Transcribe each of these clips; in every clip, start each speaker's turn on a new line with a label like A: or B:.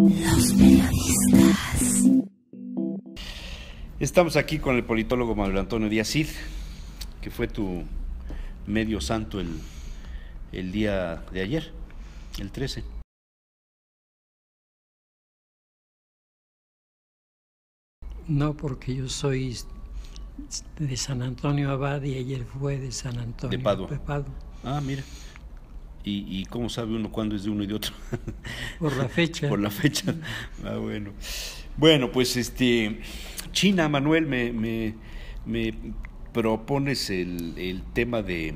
A: Los periodistas.
B: Estamos aquí con el politólogo Manuel Antonio Díaz Cid, que fue tu medio santo el día de ayer, el 13.
C: No, porque yo soy de San Antonio Abad y ayer fue de San Antonio
B: de Padua.
C: Ah,
B: mira. ¿Y cómo sabe uno cuándo es de uno y de otro?
C: Por la fecha.
B: Por la fecha. Ah, bueno. Bueno, pues China, Manuel, me propones el tema de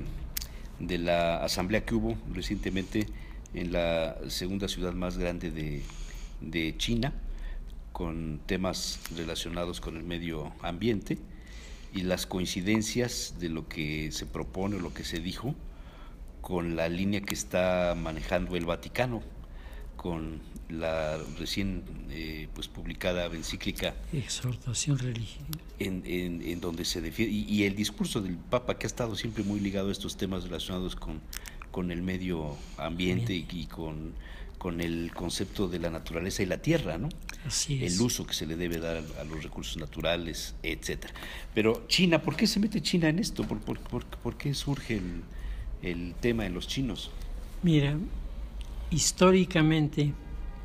B: la asamblea que hubo recientemente en la segunda ciudad más grande de China, con temas relacionados con el medio ambiente y las coincidencias de lo que se propone o lo que se dijo con la línea que está manejando el Vaticano, con la recién publicada encíclica
C: Exhortación religiosa,
B: en donde se defiende, y el discurso del Papa, que ha estado siempre muy ligado a estos temas relacionados con el medio ambiente y con el concepto de la naturaleza y la tierra, ¿no?
C: Así es.
B: El uso que se le debe dar a los recursos naturales, etcétera. Pero China, ¿por qué se mete China en esto? ¿Por qué surge el tema en los chinos?
C: Mira, históricamente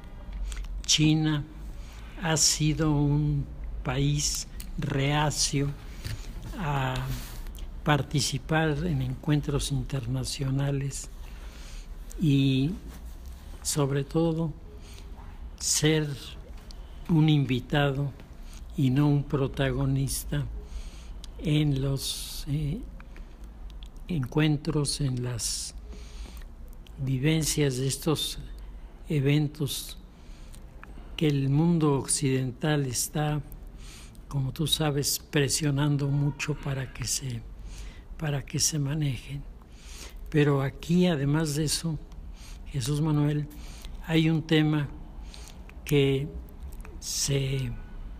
C: China ha sido un país reacio a participar en encuentros internacionales y sobre todo ser un invitado y no un protagonista en los encuentros, en las vivencias de estos eventos que el mundo occidental está, como tú sabes, presionando mucho para que se manejen. Pero aquí, además de eso, Jesús Manuel, hay un tema que se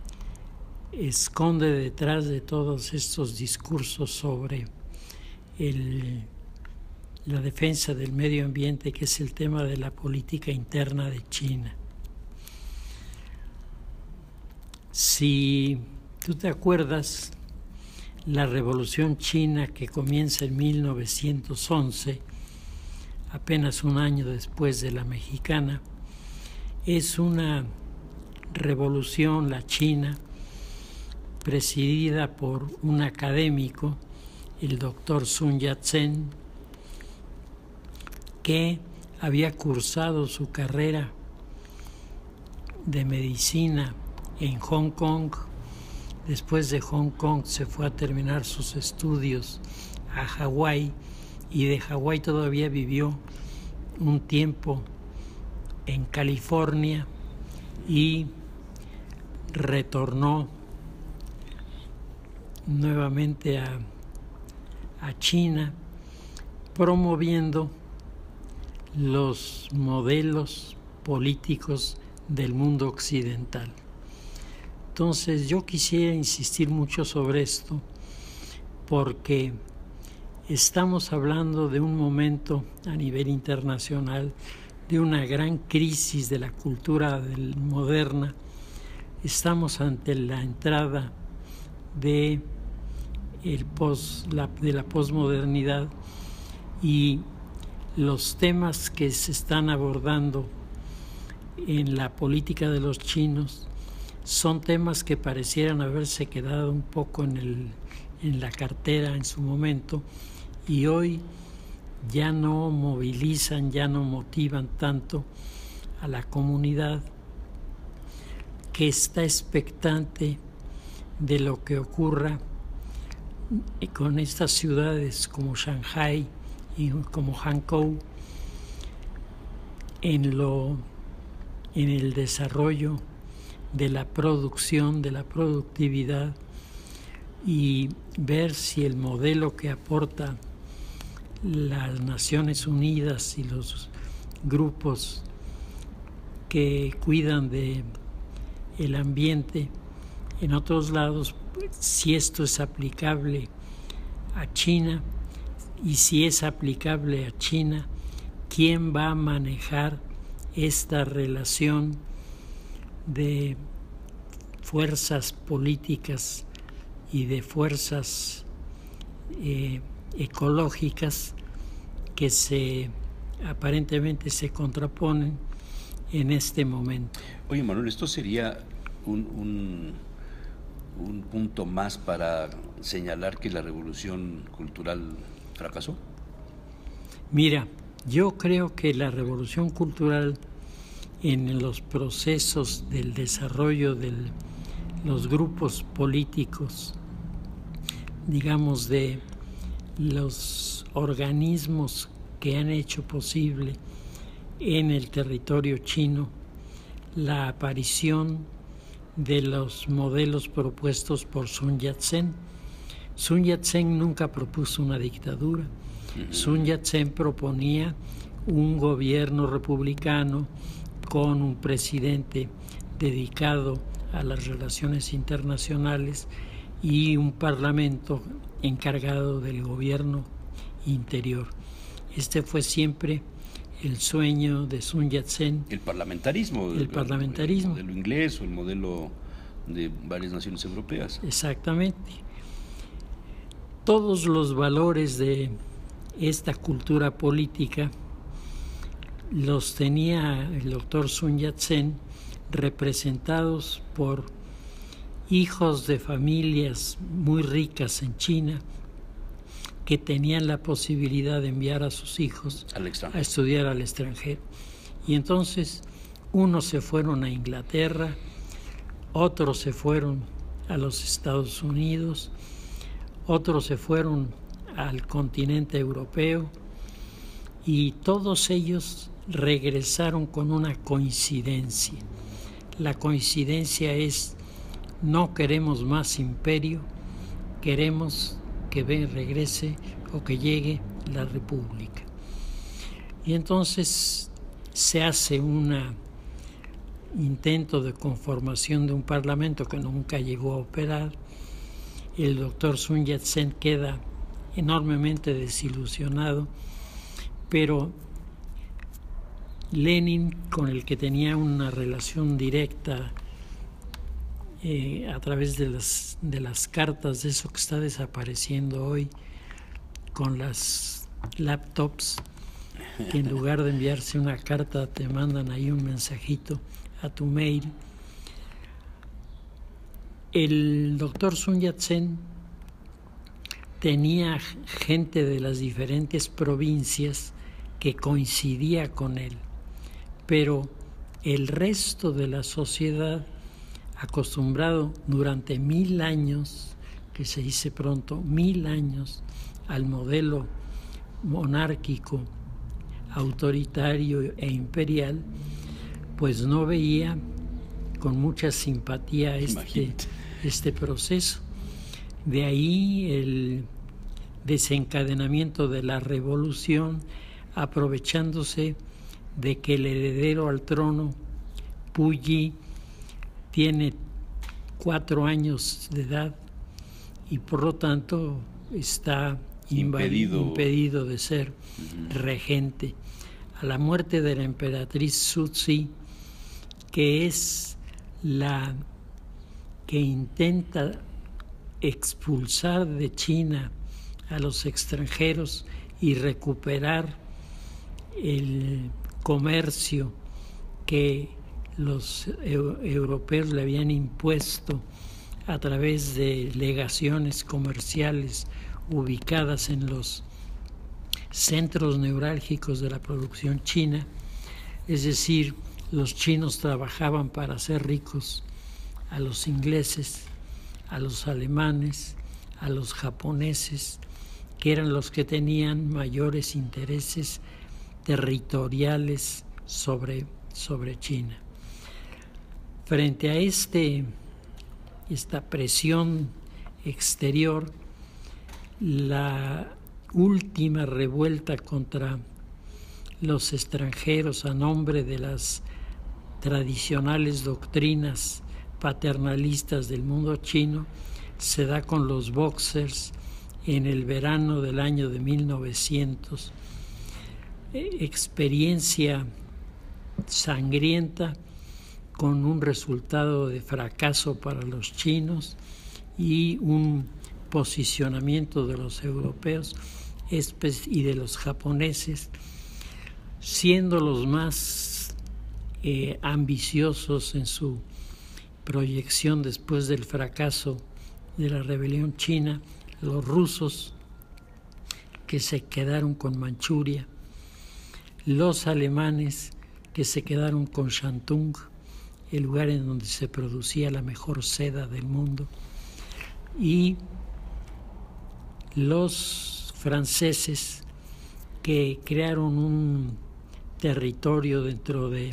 C: esconde detrás de todos estos discursos sobre la defensa del medio ambiente, que es el tema de la política interna de China. Si tú te acuerdas, la Revolución China, que comienza en 1911, apenas un año después de la mexicana, es una revolución, la China, presidida por un académico, el doctor Sun Yat-sen, que había cursado su carrera de medicina en Hong Kong. Después de Hong Kong se fue a terminar sus estudios a Hawái, y de Hawái todavía vivió un tiempo en California y retornó nuevamente a China, promoviendo los modelos políticos del mundo occidental. Entonces yo quisiera insistir mucho sobre esto porque estamos hablando de un momento a nivel internacional de una gran crisis de la cultura moderna. Estamos ante la entrada de la posmodernidad, y los temas que se están abordando en la política de los chinos son temas que parecieran haberse quedado un poco en la cartera en su momento, y hoy ya no movilizan, ya no motivan tanto a la comunidad, que está expectante de lo que ocurra con estas ciudades como Shanghái y como Hangzhou en el desarrollo de la producción, de la productividad, y ver si el modelo que aporta las Naciones Unidas y los grupos que cuidan de el ambiente en otros lados, si esto es aplicable a China, y si es aplicable a China, ¿quién va a manejar esta relación de fuerzas políticas y de fuerzas ecológicas que aparentemente se contraponen en este momento.
B: Oye, Manuel, ¿esto sería un punto más para señalar que la revolución cultural fracasó?
C: Mira, yo creo que la revolución cultural en los procesos del desarrollo de los grupos políticos, digamos, de los organismos que han hecho posible en el territorio chino la aparición de los modelos propuestos por Sun Yat-sen. Sun Yat-sen nunca propuso una dictadura. Sun Yat-sen proponía un gobierno republicano con un presidente dedicado a las relaciones internacionales y un parlamento encargado del gobierno interior. Este fue siempre el sueño de Sun Yat-sen.
B: El parlamentarismo.
C: El parlamentarismo.
B: El modelo inglés o el modelo de varias naciones europeas.
C: Exactamente. Todos los valores de esta cultura política los tenía el doctor Sun Yat-sen representados por hijos de familias muy ricas en China que tenían la posibilidad de enviar a sus hijos a estudiar al extranjero. Y entonces unos se fueron a Inglaterra, otros se fueron a los Estados Unidos, otros se fueron al continente europeo y todos ellos regresaron con una coincidencia. La coincidencia es: no queremos más imperio, queremos que regrese o que llegue la república. Y entonces se hace un intento de conformación de un parlamento que nunca llegó a operar. El doctor Sun Yat-sen queda enormemente desilusionado, pero Lenin, con el que tenía una relación directa a través de las cartas, de eso que está desapareciendo hoy, con las laptops, que en lugar de enviarse una carta te mandan ahí un mensajito a tu mail. El doctor Sun Yat-sen tenía gente de las diferentes provincias que coincidía con él, pero el resto de la sociedad, acostumbrado durante 1000 años, que se dice pronto, 1000 años, al modelo monárquico, autoritario e imperial, pues no veía con mucha simpatía este proceso. De ahí el desencadenamiento de la revolución, aprovechándose de que el heredero al trono, Puyi, tiene 4 años de edad y por lo tanto está impedido de ser regente. A la muerte de la emperatriz Cixi, que es la que intenta expulsar de China a los extranjeros y recuperar el comercio que los europeos le habían impuesto a través de legaciones comerciales ubicadas en los centros neurálgicos de la producción china. Es decir, los chinos trabajaban para hacer ricos a los ingleses, a los alemanes, a los japoneses, que eran los que tenían mayores intereses territoriales sobre China. Frente a esta presión exterior, la última revuelta contra los extranjeros a nombre de las tradicionales doctrinas paternalistas del mundo chino se da con los Boxers en el verano del año de 1900. Experiencia sangrienta con un resultado de fracaso para los chinos y un posicionamiento de los europeos y de los japoneses, siendo los más ambiciosos en su proyección después del fracaso de la rebelión china, los rusos, que se quedaron con Manchuria, los alemanes, que se quedaron con Shantung, el lugar en donde se producía la mejor seda del mundo, y los franceses, que crearon un territorio dentro de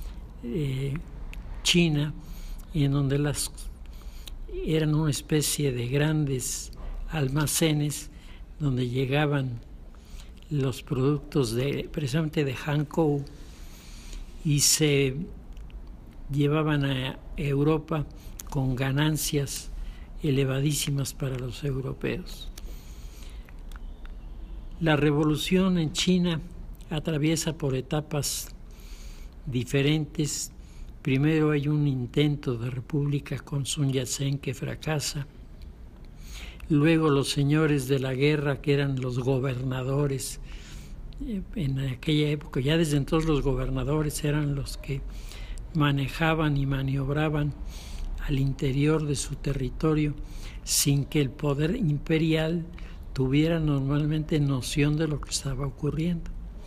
C: China, en donde eran una especie de grandes almacenes donde llegaban los productos precisamente de Hankou y se llevaban a Europa con ganancias elevadísimas para los europeos. La revolución en China atraviesa por etapas diferentes. Primero hay un intento de república con Sun Yat-sen que fracasa. Luego los señores de la guerra, que eran los gobernadores en aquella época, ya desde entonces los gobernadores eran los que manejaban y maniobraban al interior de su territorio sin que el poder imperial tuviera normalmente noción de lo que estaba ocurriendo.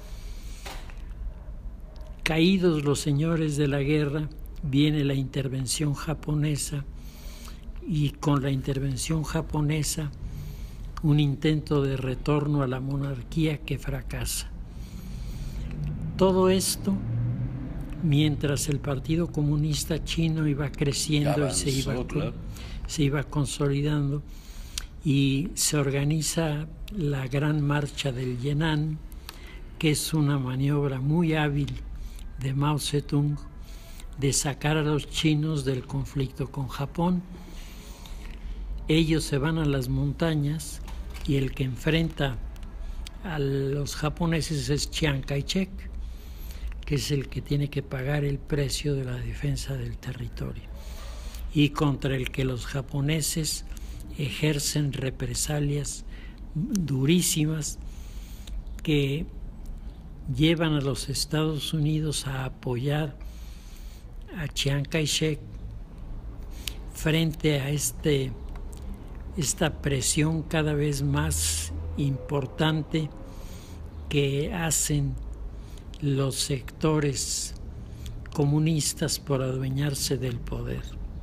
C: Caídos los señores de la guerra, viene la intervención japonesa, y con la intervención japonesa un intento de retorno a la monarquía que fracasa. Todo esto mientras el Partido Comunista Chino iba creciendo y se iba consolidando, y se organiza la Gran Marcha del Yan'an, que es una maniobra muy hábil de Mao Zedong de sacar a los chinos del conflicto con Japón. Ellos se van a las montañas y el que enfrenta a los japoneses es Chiang Kai-shek, que es el que tiene que pagar el precio de la defensa del territorio, y contra el que los japoneses ejercen represalias durísimas que llevan a los Estados Unidos a apoyar a Chiang Kai-shek frente a esta presión cada vez más importante que hacen los sectores comunistas por adueñarse del poder.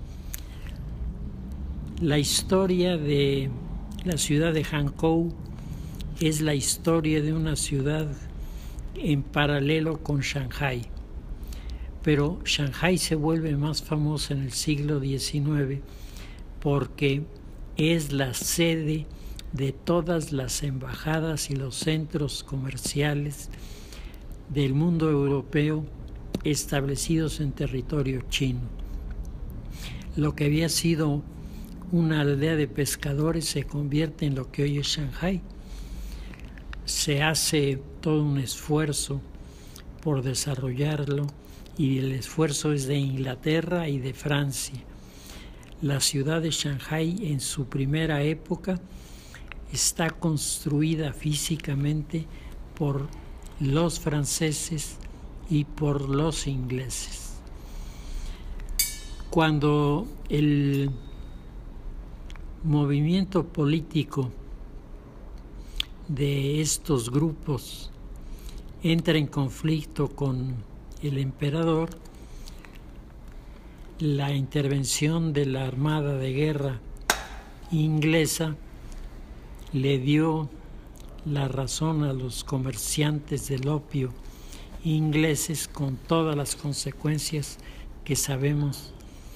C: La historia de la ciudad de Hankou es la historia de una ciudad en paralelo con Shanghái, pero Shanghái se vuelve más famosa en el siglo XIX porque es la sede de todas las embajadas y los centros comerciales del mundo europeo establecidos en territorio chino. Lo que había sido una aldea de pescadores se convierte en lo que hoy es Shanghái. Se hace todo un esfuerzo por desarrollarlo, y el esfuerzo es de Inglaterra y de Francia. La ciudad de Shanghái en su primera época está construida físicamente por los franceses y por los ingleses. Cuando el movimiento político de estos grupos entra en conflicto con el emperador, la intervención de la Armada de Guerra inglesa le dio la razón a los comerciantes del opio ingleses, con todas las consecuencias que sabemos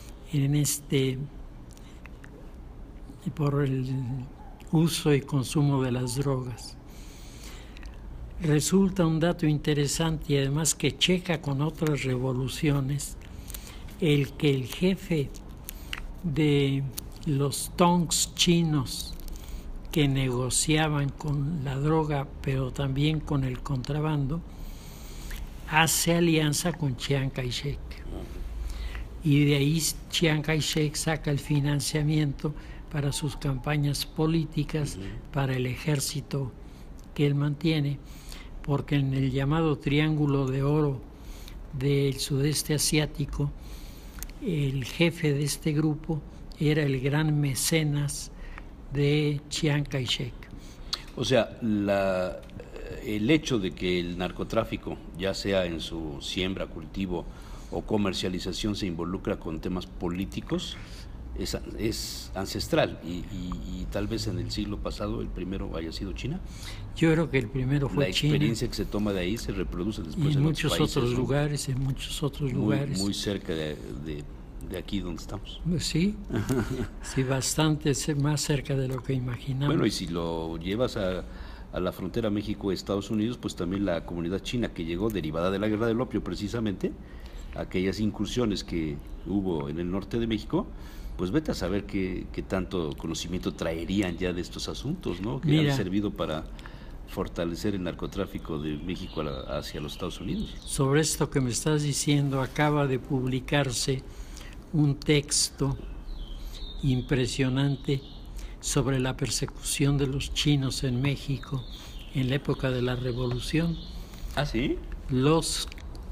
C: por el uso y consumo de las drogas. Resulta un dato interesante, y además que checa con otras revoluciones, el que el jefe de los tongs chinos que negociaban con la droga pero también con el contrabando hace alianza con Chiang Kai-shek. y de ahí Chiang Kai-shek saca el financiamiento para sus campañas políticas, para el ejército que él mantiene, porque en el llamado Triángulo de Oro del sudeste asiático, el jefe de este grupo era el gran mecenas de Chiang Kai-shek.
B: O sea, el hecho de que el narcotráfico, ya sea en su siembra, cultivo o comercialización, se involucra con temas políticos, es ancestral y tal vez en el siglo pasado el primero haya sido China.
C: Yo creo que el primero fue China.
B: La experiencia que se toma de ahí se reproduce después
C: en
B: en
C: muchos
B: otros países,
C: otros
B: ¿no?
C: lugares, en muchos otros lugares.
B: Muy cerca de aquí donde estamos.
C: Sí, sí, bastante más cerca de lo que imaginamos.
B: Bueno, y si lo llevas a la frontera México-Estados Unidos, pues también la comunidad china que llegó derivada de la guerra del opio, precisamente, aquellas incursiones que hubo en el norte de México, pues vete a saber qué tanto conocimiento traerían ya de estos asuntos, ¿no? Que han servido para fortalecer el narcotráfico de México hacia los Estados Unidos.
C: Sobre esto que me estás diciendo, acaba de publicarse un texto impresionante sobre la persecución de los chinos en México en la época de la Revolución.
B: ¿Ah, sí?
C: Los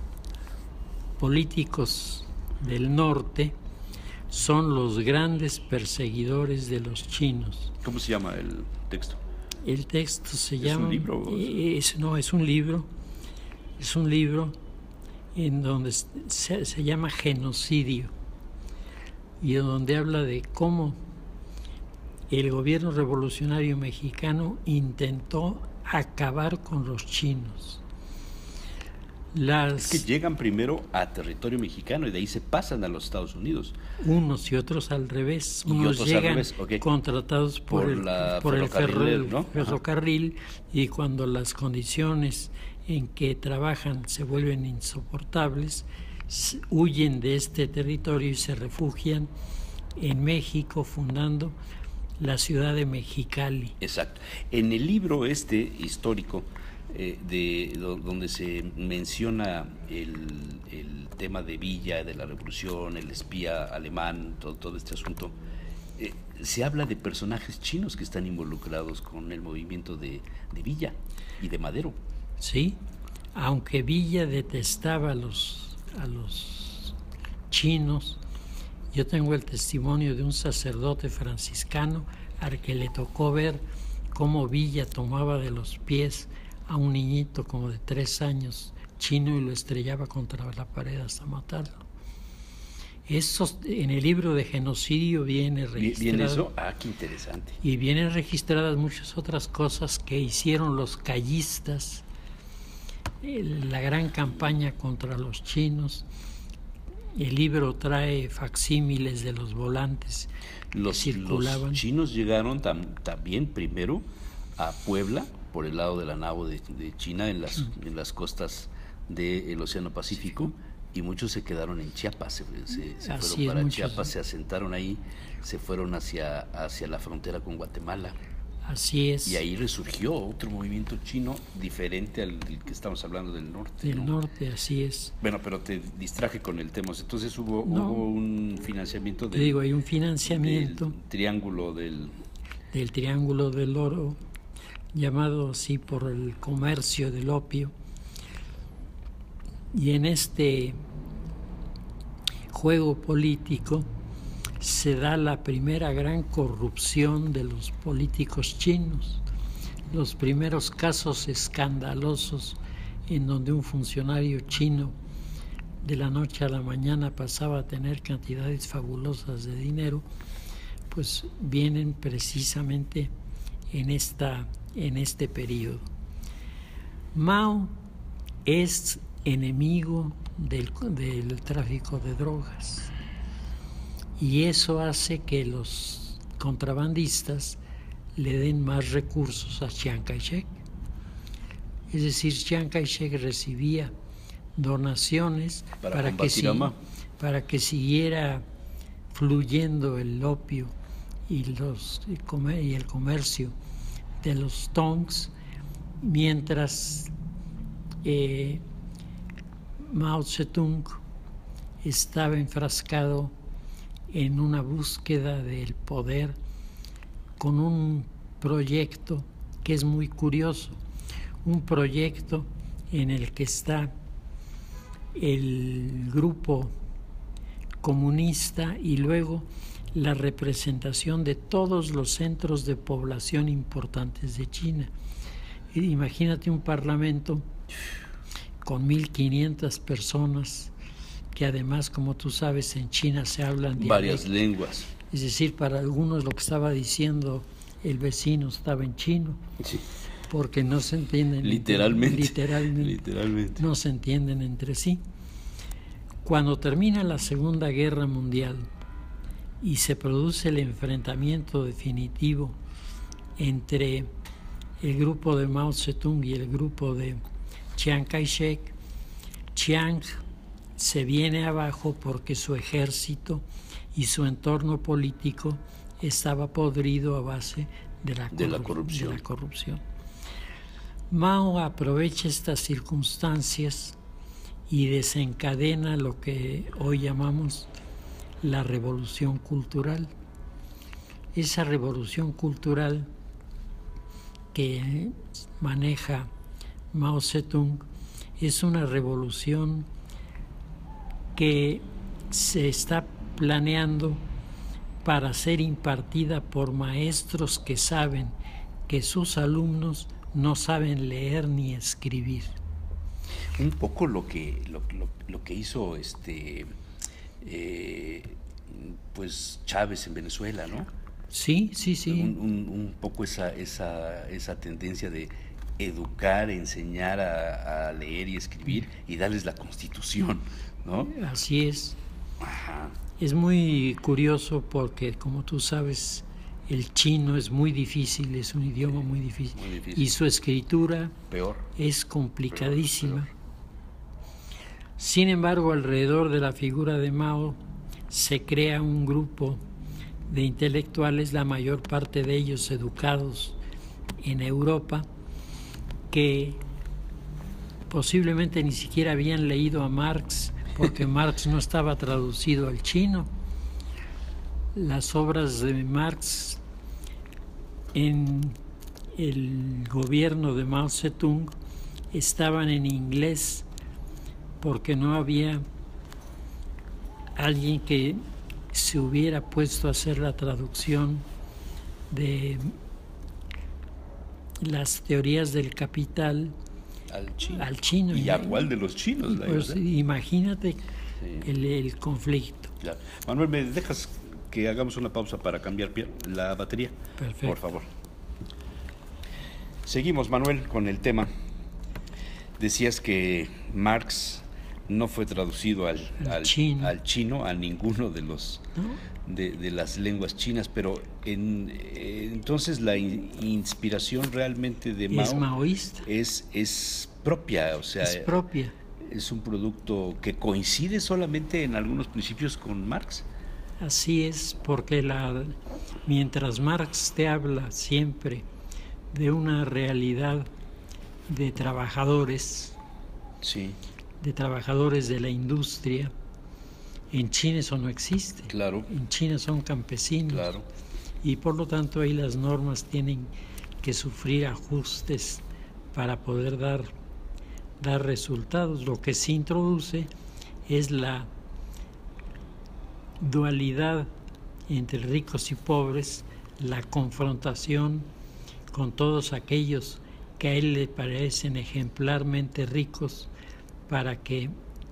C: políticos del norte son los grandes perseguidores de los chinos.
B: ¿Cómo se llama el texto?
C: El texto se llama...
B: ¿Es un libro?
C: No, es un libro. Es un libro en donde se llama Genocidio, y en donde habla de cómo el gobierno revolucionario mexicano intentó acabar con los chinos.
B: Es que llegan primero a territorio mexicano y de ahí se pasan a los Estados Unidos.
C: Unos y otros al revés. Unos llegan okay, contratados por el ferrocarril, y cuando las condiciones en que trabajan se vuelven insoportables, huyen de este territorio y se refugian en México, fundando la ciudad de Mexicali.
B: Exacto. En el libro histórico, donde se menciona el tema de Villa, de la Revolución, el espía alemán, todo este asunto, se habla de personajes chinos que están involucrados con el movimiento de Villa y de Madero.
C: Sí, aunque Villa detestaba a los chinos, yo tengo el testimonio de un sacerdote franciscano al que le tocó ver cómo Villa tomaba de los pies a un niñito como de 3 años chino y lo estrellaba contra la pared hasta matarlo. Eso en el libro de Genocidio viene registrado.
B: ¿Viene eso? Ah, qué interesante.
C: Y vienen registradas muchas otras cosas que hicieron los callistas, la gran campaña contra los chinos. El libro trae facsímiles de los volantes que circulaban.
B: Los chinos llegaron también primero a Puebla, por el lado de la nao de China, en las costas del Océano Pacífico, y muchos se quedaron en Chiapas, se fueron para Chiapas, se asentaron ahí, se fueron hacia la frontera con Guatemala.
C: Así es.
B: Y ahí resurgió otro movimiento chino diferente al que estamos hablando del norte.
C: Del norte, así es.
B: Bueno, pero te distraje con el tema. Entonces hubo un financiamiento
C: hay un financiamiento
B: del Triángulo del
C: Triángulo del Oro, llamado así por el comercio del opio. Y en este juego político se da la primera gran corrupción de los políticos chinos. Los primeros casos escandalosos en donde un funcionario chino de la noche a la mañana pasaba a tener cantidades fabulosas de dinero, pues vienen precisamente en este periodo. Mao es enemigo del tráfico de drogas, y eso hace que los contrabandistas le den más recursos a Chiang Kai-shek. Es decir, Chiang Kai-shek recibía donaciones para que siguiera fluyendo el opio y el comercio de los tongs, mientras Mao Zedong estaba enfrascado en una búsqueda del poder con un proyecto que es muy curioso, un proyecto en el que está el grupo comunista y luego la representación de todos los centros de población importantes de China. Imagínate un parlamento con 1.500 personas, que además, como tú sabes, en China se hablan
B: varias lenguas.
C: Es decir, para algunos lo que estaba diciendo el vecino estaba en chino,
B: Sí.
C: porque no se entienden. Literalmente. No se entienden entre sí. Cuando termina la Segunda Guerra Mundial y se produce el enfrentamiento definitivo entre el grupo de Mao Zedong y el grupo de Chiang Kai-shek, Chiang se viene abajo porque su ejército y su entorno político estaba podrido a base de la corrupción. Mao aprovecha estas circunstancias y desencadena lo que hoy llamamos la revolución cultural. Esa revolución cultural que maneja Mao Zedong es una revolución que se está planeando para ser impartida por maestros que saben que sus alumnos no saben leer ni escribir.
B: Un poco lo que hizo pues Chávez en Venezuela, ¿no?
C: Sí.
B: Un poco esa tendencia de educar, enseñar a leer y escribir y darles la Constitución, ¿no?
C: Así es.
B: Ajá.
C: Es muy curioso porque, como tú sabes, el chino es muy difícil, es un idioma muy difícil. Y su escritura es complicadísima.
B: Peor.
C: Sin embargo, alrededor de la figura de Mao se crea un grupo de intelectuales, la mayor parte de ellos educados en Europa, que posiblemente ni siquiera habían leído a Marx, porque Marx no estaba traducido al chino. Las obras de Marx en el gobierno de Mao Zedong estaban en inglés porque no había alguien que se hubiera puesto a hacer la traducción de las teorías del capital al chino.
B: ¿Y a cuál de los chinos?
C: Pues imagínate el conflicto.
B: Claro. Manuel, ¿me dejas que hagamos una pausa para cambiar la batería?
C: Perfecto.
B: Por favor. Seguimos, Manuel, con el tema. Decías que Marx no fue traducido al chino, a ninguno de los de las lenguas chinas, pero entonces la inspiración realmente de Mao
C: es maoísta.
B: Es propia, o sea,
C: es propia.
B: Es un producto que coincide solamente en algunos principios con Marx.
C: Así es, porque mientras Marx te habla siempre de una realidad de trabajadores,
B: sí,
C: de trabajadores de la industria, en China eso no existe.
B: Claro.
C: En China son campesinos.
B: Claro.
C: Y por lo tanto ahí las normas tienen que sufrir ajustes para poder dar resultados. Lo que se introduce es la dualidad entre ricos y pobres, la confrontación con todos aquellos que a él le parecen ejemplarmente ricos, para que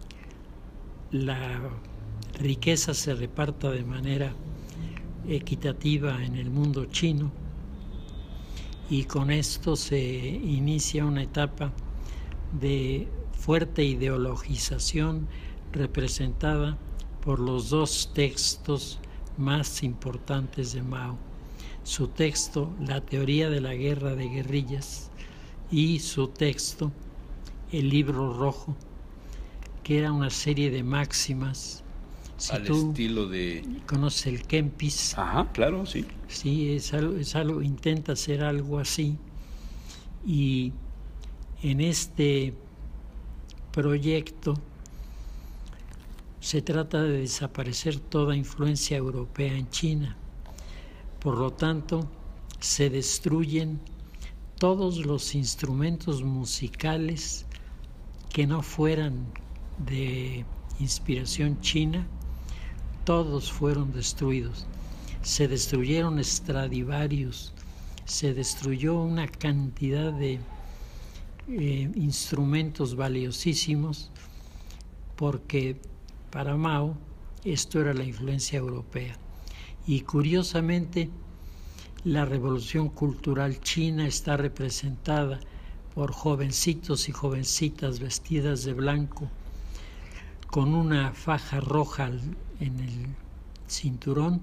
C: la riqueza se reparta de manera equitativa en el mundo chino, y con esto se inicia una etapa de fuerte ideologización representada por los dos textos más importantes de Mao: su texto La teoría de la guerra de guerrillas y su texto El libro rojo, que era una serie de máximas. Si
B: al
C: tú
B: estilo de...
C: ¿Conoces el Kempis?
B: Ajá, claro, sí.
C: Sí, es algo, intenta ser algo así. Y en este proyecto se trata de desaparecer toda influencia europea en China. Por lo tanto, se destruyen todos los instrumentos musicales que no fueran de inspiración china, todos fueron destruidos. Se destruyeron Stradivarius, se destruyó una cantidad de instrumentos valiosísimos, porque para Mao esto era la influencia europea. Y curiosamente, la revolución cultural china está representada por jovencitos y jovencitas vestidas de blanco, con una faja roja en el cinturón,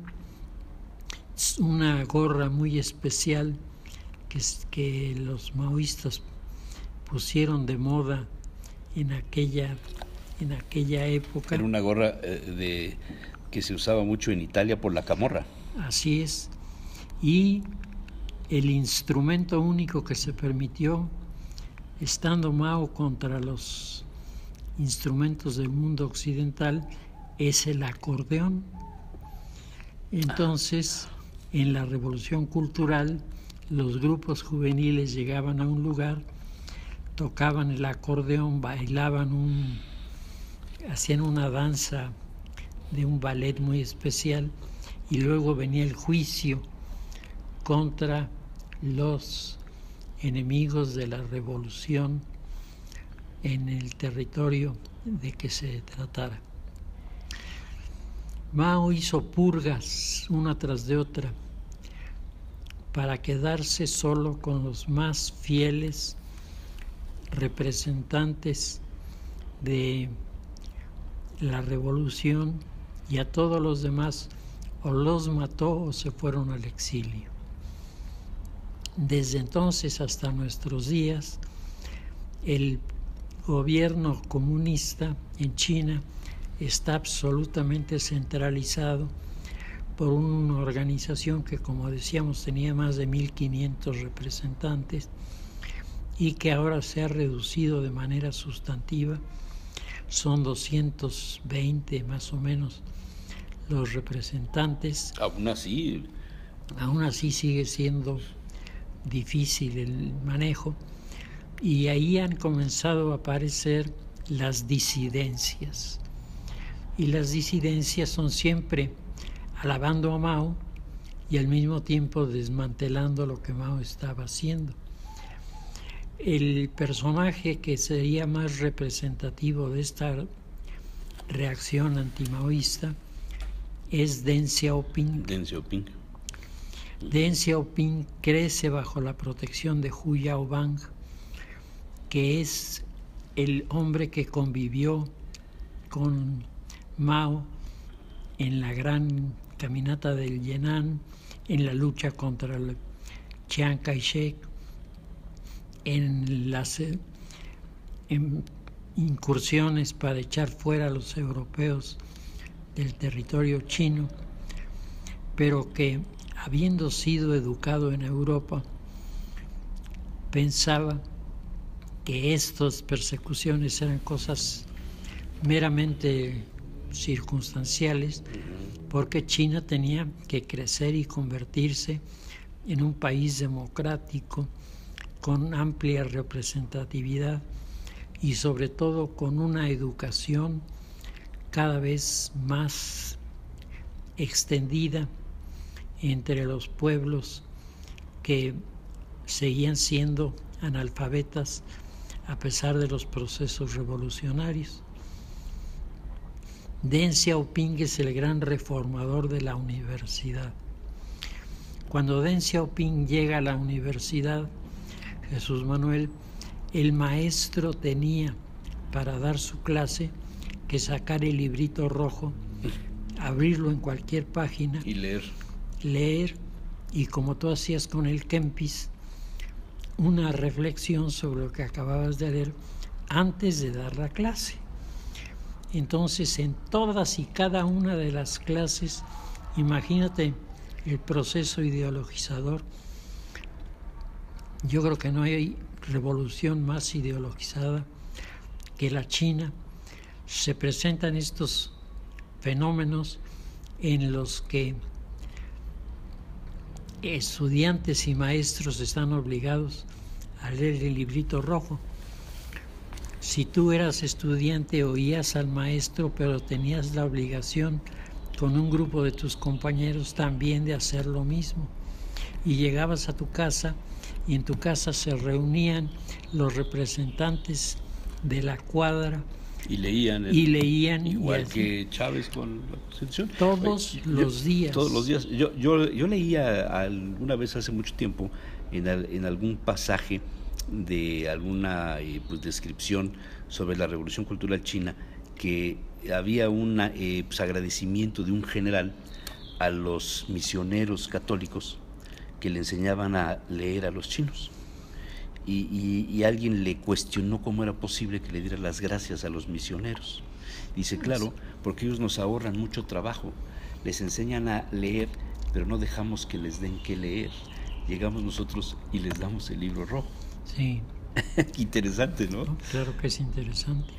C: una gorra muy especial que los maoístas pusieron de moda en aquella época.
B: Era una gorra que se usaba mucho en Italia por la camorra.
C: Así es. Y el instrumento único que se permitió, estando Mao contra los instrumentos del mundo occidental, es el acordeón. Entonces, en la Revolución Cultural, los grupos juveniles llegaban a un lugar, tocaban el acordeón, bailaban hacían una danza de un ballet muy especial, y luego venía el juicio contra los enemigos de la revolución en el territorio de que se tratara. Mao hizo purgas una tras de otra para quedarse solo con los más fieles representantes de la revolución, y a todos los demás o los mató o se fueron al exilio. Desde entonces hasta nuestros días, el gobierno comunista en China está absolutamente centralizado por una organización que, como decíamos, tenía más de 1.500 representantes y que ahora se ha reducido de manera sustantiva. Son 220 más o menos los representantes.
B: Aún así
C: sigue siendo difícil el manejo, y ahí han comenzado a aparecer las disidencias. Y las disidencias son siempre alabando a Mao y al mismo tiempo desmantelando lo que Mao estaba haciendo. El personaje que sería más representativo de esta reacción antimaoísta es Deng Xiaoping. Deng Xiaoping crece bajo la protección de Hu Yaobang, que es el hombre que convivió con Mao en la gran caminata del Yan'an, en la lucha contra el Chiang Kai-shek, en las incursiones para echar fuera a los europeos del territorio chino, pero que, habiendo sido educado en Europa, pensaba que estas persecuciones eran cosas meramente circunstanciales, porque China tenía que crecer y convertirse en un país democrático con amplia representatividad y sobre todo con una educación cada vez más extendida entre los pueblos que seguían siendo analfabetas a pesar de los procesos revolucionarios. Deng Xiaoping es el gran reformador de la universidad. Cuando Deng Xiaoping llega a la universidad, Jesús Manuel, el maestro tenía para dar su clase que sacar el librito rojo, abrirlo en cualquier página
B: y
C: leer, y como tú hacías con el Kempis, una reflexión sobre lo que acababas de leer antes de dar la clase. Entonces, en todas y cada una de las clases, imagínate el proceso ideologizador. Yo creo que no hay revolución más ideologizada que la China. Se presentan estos fenómenos en los que estudiantes y maestros están obligados a leer el librito rojo. Si tú eras estudiante, oías al maestro, pero tenías la obligación con un grupo de tus compañeros también de hacer lo mismo. Y llegabas a tu casa y en tu casa se reunían los representantes de la cuadra
B: y leían igual que Chávez con la Constitución.
C: Todos los días.
B: Yo leía alguna vez hace mucho tiempo en algún pasaje de alguna descripción sobre la Revolución Cultural China, que había un agradecimiento de un general a los misioneros católicos que le enseñaban a leer a los chinos. Y alguien le cuestionó cómo era posible que le diera las gracias a los misioneros. Dice, claro, porque ellos nos ahorran mucho trabajo, les enseñan a leer, pero no dejamos que les den que leer. Llegamos nosotros y les damos el libro rojo.
C: Sí.
B: Interesante, ¿no?
C: Claro que es interesante.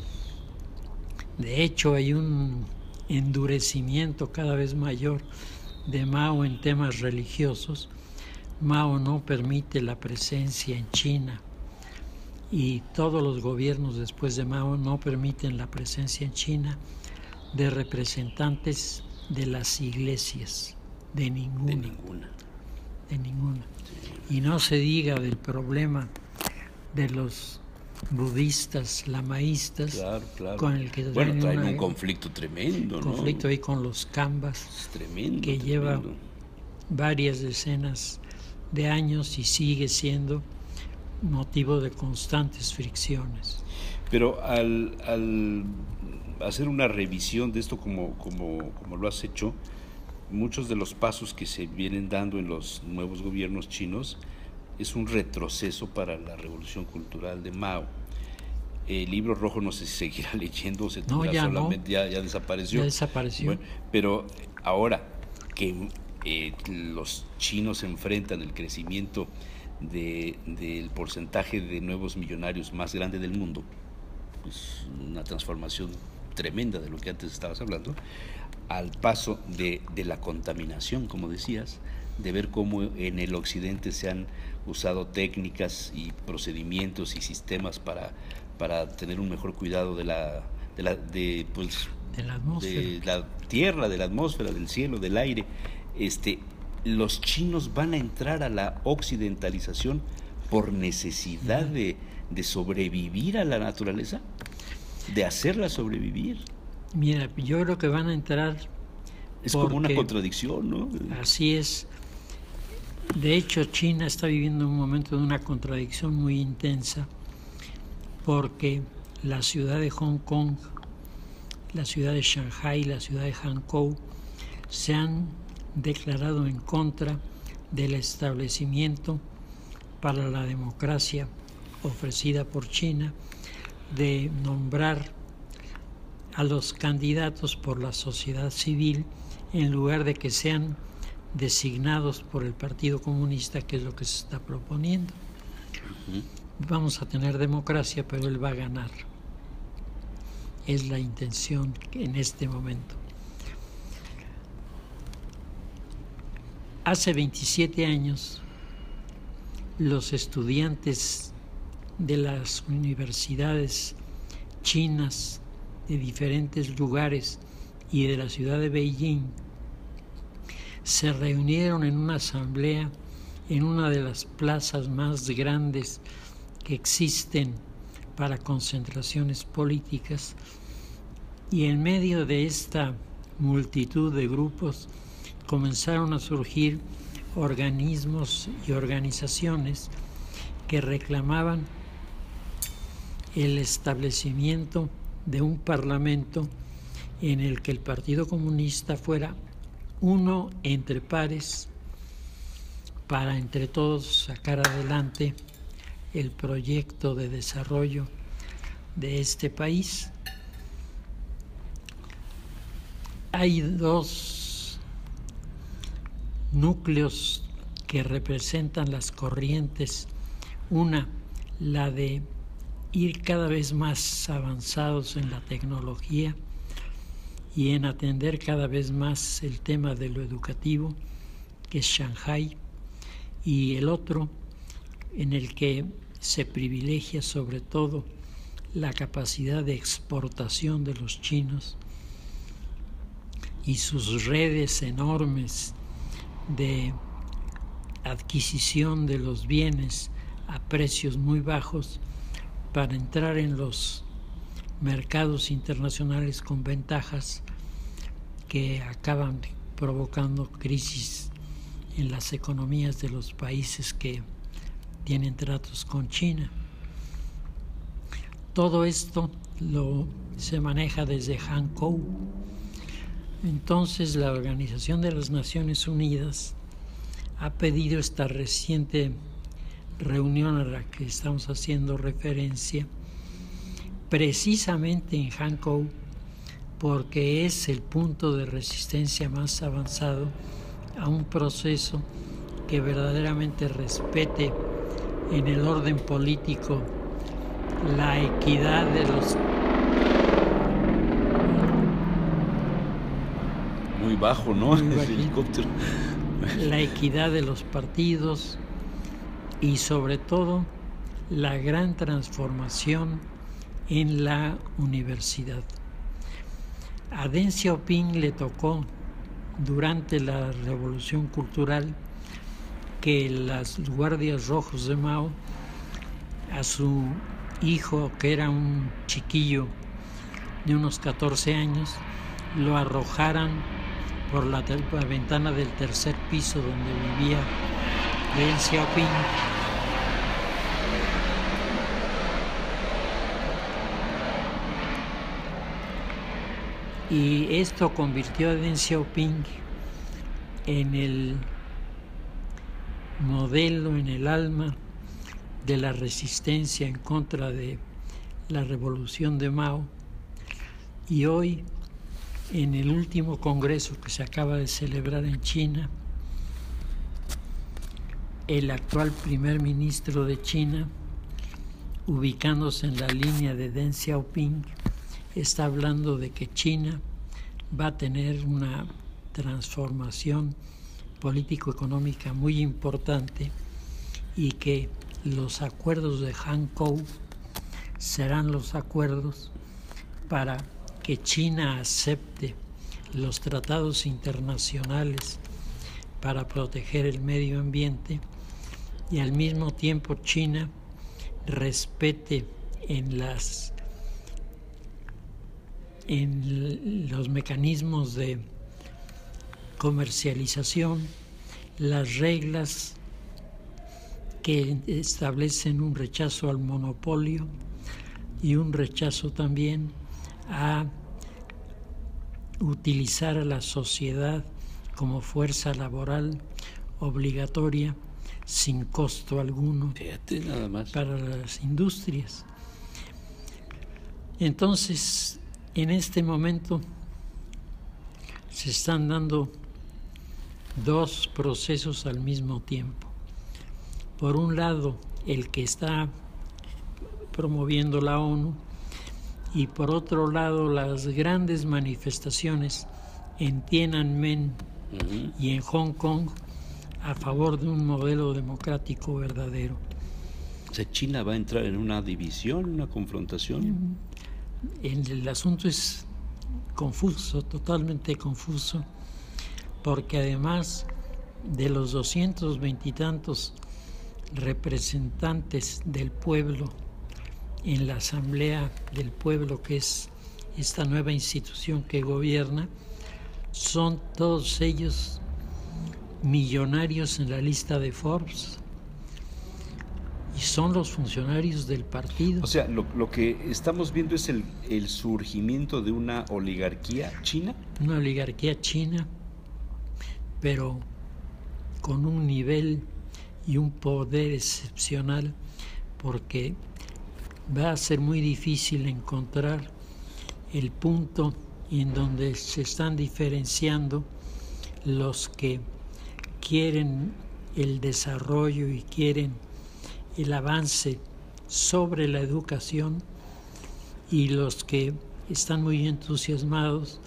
C: De hecho, hay un endurecimiento cada vez mayor de Mao en temas religiosos. Mao no permite la presencia en China y todos los gobiernos después de Mao no permiten la presencia en China de representantes de las iglesias, de ninguna. Sí. Y no se diga del problema de los budistas, lamaístas,
B: claro.
C: Con el que
B: traen un conflicto tremendo, ¿no?
C: Conflicto ahí con los Kambas, que lleva varias decenas de años y sigue siendo motivo de constantes fricciones.
B: Pero al hacer una revisión de esto como lo has hecho, muchos de los pasos que se vienen dando en los nuevos gobiernos chinos es un retroceso para la revolución cultural de Mao. El libro rojo no sé si seguirá leyendo, ya desapareció.
C: Ya desapareció.
B: Bueno, pero ahora que los chinos enfrentan el crecimiento del porcentaje de nuevos millonarios más grande del mundo, pues una transformación tremenda de lo que antes estabas hablando, al paso de la contaminación, como decías, de ver cómo en el occidente se han usado técnicas y procedimientos y sistemas para tener un mejor cuidado de la tierra, de la atmósfera, del cielo, del aire. Los chinos van a entrar a la occidentalización por necesidad de sobrevivir a la naturaleza, de hacerla sobrevivir.
C: Mira, yo creo que van a entrar.
B: Es como una contradicción, ¿no?
C: Así es. De hecho, China está viviendo un momento de una contradicción muy intensa, porque la ciudad de Hong Kong, la ciudad de Shanghái, la ciudad de Hankou se han declarado en contra del establecimiento para la democracia ofrecida por China, de nombrar a los candidatos por la sociedad civil en lugar de que sean designados por el Partido Comunista, que es lo que se está proponiendo. Vamos a tener democracia, pero él va a ganar. Es la intención en este momento. Hace 27 años, los estudiantes de las universidades chinas de diferentes lugares y de la ciudad de Beijing se reunieron en una asamblea en una de las plazas más grandes que existen para concentraciones políticas, y en medio de esta multitud de grupos comenzaron a surgir organismos y organizaciones que reclamaban el establecimiento de un parlamento en el que el Partido Comunista fuera uno entre pares para entre todos sacar adelante el proyecto de desarrollo de este país. Hay dos núcleos que representan las corrientes. Una, la de ir cada vez más avanzados en la tecnología, y en atender cada vez más el tema de lo educativo, que es Shanghái, y el otro en el que se privilegia sobre todo la capacidad de exportación de los chinos y sus redes enormes de adquisición de los bienes a precios muy bajos para entrar en los mercados internacionales con ventajas que acaban provocando crisis en las economías de los países que tienen tratos con China. Todo esto se maneja desde Hankou. Entonces la Organización de las Naciones Unidas ha pedido esta reciente reunión a la que estamos haciendo referencia, precisamente en Hankou, porque es el punto de resistencia más avanzado a un proceso que verdaderamente respete en el orden político la equidad de los...
B: Muy bajo, ¿no?
C: Muy
B: El helicóptero.
C: La equidad de los partidos y sobre todo la gran transformación en la universidad. A Deng Xiaoping le tocó durante la Revolución Cultural que los guardias rojos de Mao a su hijo, que era un chiquillo de unos 14 años, lo arrojaran por la ventana del tercer piso donde vivía Deng Xiaoping. Y esto convirtió a Deng Xiaoping en el modelo, en el alma de la resistencia en contra de la revolución de Mao. Y hoy, en el último congreso que se acaba de celebrar en China, el actual primer ministro de China, ubicándose en la línea de Deng Xiaoping, está hablando de que China va a tener una transformación político-económica muy importante y que los acuerdos de Hankou serán los acuerdos para que China acepte los tratados internacionales para proteger el medio ambiente y al mismo tiempo China respete en los mecanismos de comercialización las reglas que establecen un rechazo al monopolio y un rechazo también a utilizar a la sociedad como fuerza laboral obligatoria sin costo alguno.
B: Fíjate, nada más.
C: Para las industrias. Entonces, en este momento se están dando dos procesos al mismo tiempo. Por un lado, el que está promoviendo la ONU, y por otro lado, las grandes manifestaciones en Tiananmen y en Hong Kong a favor de un modelo democrático verdadero.
B: O sea, China va a entrar en una división, una confrontación.
C: El asunto es confuso, totalmente confuso, porque además de los 220 y tantos representantes del pueblo en la Asamblea del Pueblo, que es esta nueva institución que gobierna, son todos ellos millonarios en la lista de Forbes y son los funcionarios del partido.
B: O sea, lo que estamos viendo es el surgimiento de una oligarquía china.
C: Una oligarquía china, pero con un nivel y un poder excepcional, porque va a ser muy difícil encontrar el punto en donde se están diferenciando los que quieren el desarrollo y quieren el avance sobre la educación y los que están muy entusiasmados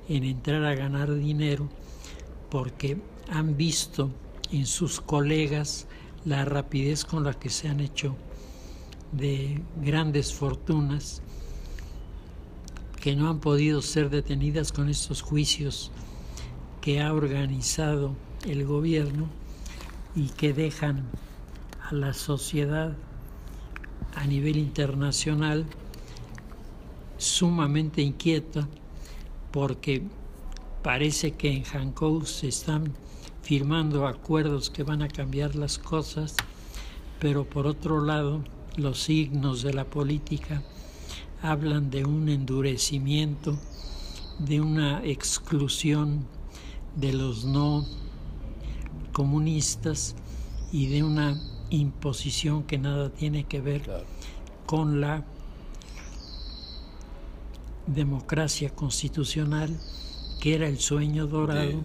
C: en entrar a ganar dinero porque han visto en sus colegas la rapidez con la que se han hecho de grandes fortunas que no han podido ser detenidas con estos juicios que ha organizado el gobierno y que dejan a la sociedad a nivel internacional sumamente inquieta, porque parece que en Hankook se están firmando acuerdos que van a cambiar las cosas, pero por otro lado los signos de la política hablan de un endurecimiento, de una exclusión de los no comunistas y de una imposición que nada tiene que ver con la democracia constitucional, que era el sueño dorado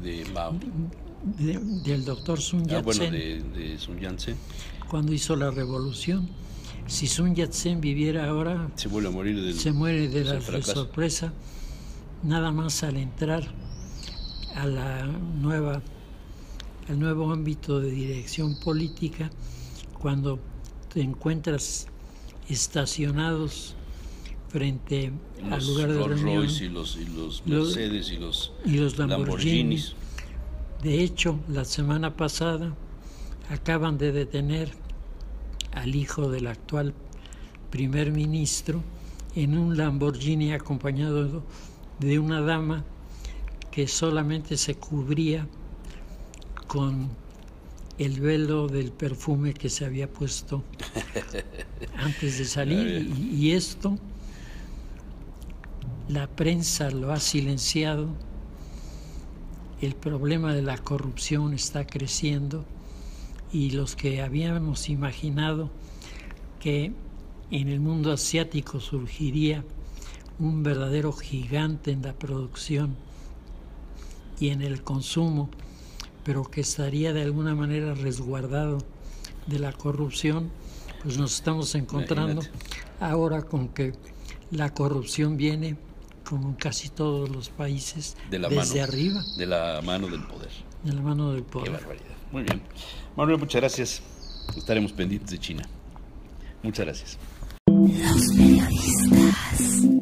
C: del doctor Sun Yat-sen,
B: de Sun Yat-sen,
C: cuando hizo la revolución. Si Sun Yat-sen viviera ahora,
B: se vuelve a morir
C: se muere de la sorpresa, nada más al entrar a al nuevo ámbito de dirección política, cuando te encuentras estacionados frente al lugar de reunión
B: y los Mercedes y los Lamborghinis.
C: De hecho, la semana pasada acaban de detener al hijo del actual primer ministro en un Lamborghini acompañado de una dama que solamente se cubría con el velo del perfume que se había puesto antes de salir, y esto la prensa lo ha silenciado. El problema de la corrupción está creciendo, y los que habíamos imaginado que en el mundo asiático surgiría un verdadero gigante en la producción y en el consumo, pero que estaría de alguna manera resguardado de la corrupción, pues nos estamos encontrando ahora con que la corrupción viene, como en casi todos los países, desde arriba.
B: De la mano del poder.
C: De la mano del poder.
B: Qué barbaridad. Muy bien. Manuel, muchas gracias. Estaremos pendientes de China. Muchas gracias.
A: Los periodistas.